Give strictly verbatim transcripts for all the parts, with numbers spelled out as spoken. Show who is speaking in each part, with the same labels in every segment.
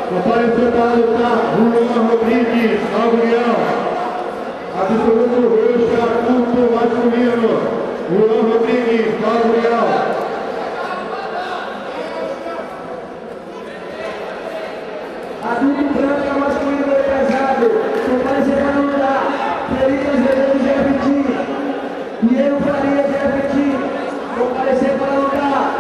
Speaker 1: Compareceu para lutar Juan Rodrigues, Gabriel. Absoluto roxa, culto masculino. Juan Rodrigues, Gabriel.
Speaker 2: Adulto branco masculino pesado. Compareceu para lutar Felipe Azevedo de F T. Diego Faria de F T. Compareceu para lutar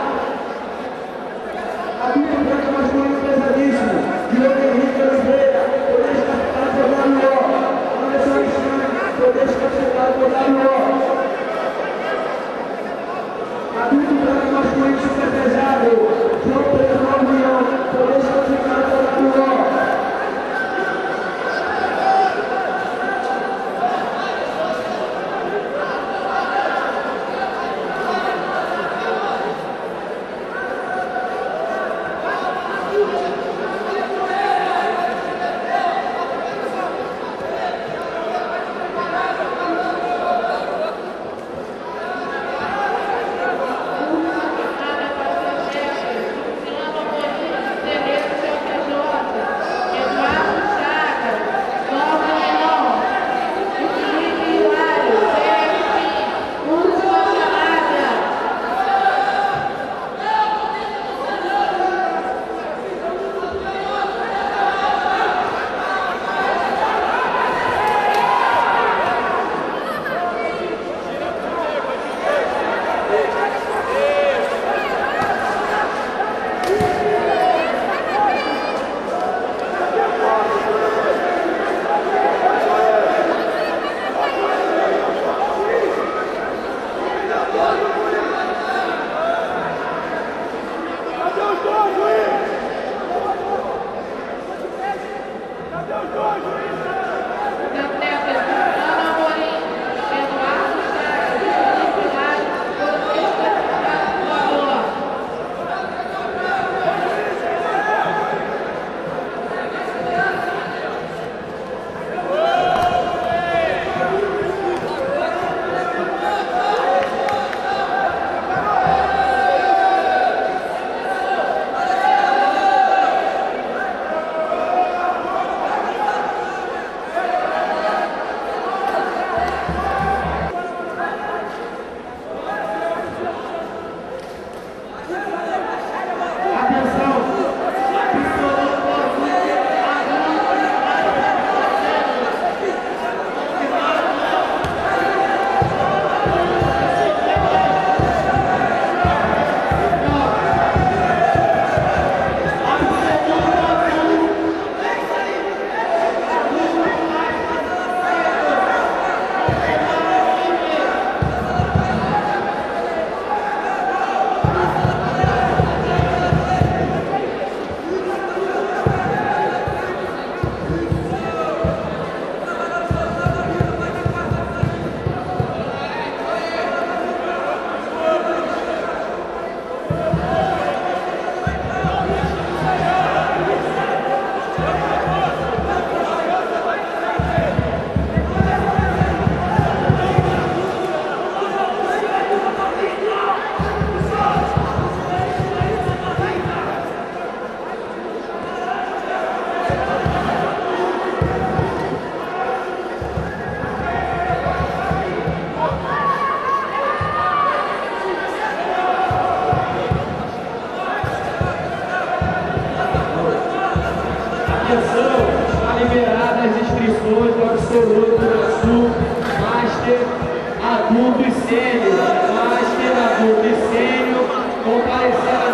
Speaker 2: adulto branco masculino pesadíssimo. Diogo Henrique Oliveira, poder desclassificado por W O. Anderson Alexandre, poder desclassificado por W O. Adulto branco masculino super pesado. João Pedro Novião, poder desclassificado por W O. Absoluto Sul, Master, adulto e sênior, Master, adulto e sênior, comparecer